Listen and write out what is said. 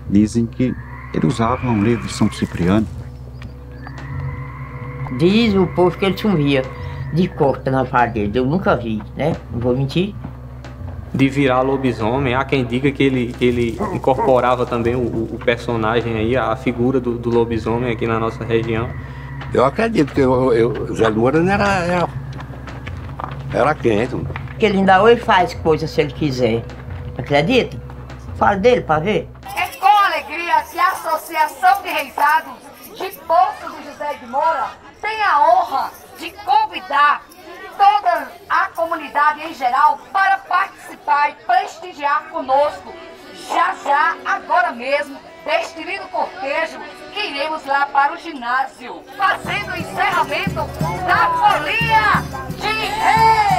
Dizem que ele usava um livro de São Cipriano. Diz o povo que ele sumia de costa na parede. Eu nunca vi, né? Não vou mentir. De virar lobisomem, há quem diga que ele incorporava também o personagem aí, a figura do lobisomem aqui na nossa região. Eu acredito que o Zé do Moura era quente. Que ele ainda hoje faz coisas se ele quiser. Acredita? Fala dele pra ver. É com alegria que a Associação de Reisados de Poços de José de Moura tem a honra de convidar toda a comunidade em geral para participar e prestigiar conosco, já, agora mesmo, deste lindo cortejo que iremos lá para o ginásio, fazendo o encerramento da Folia de Reis.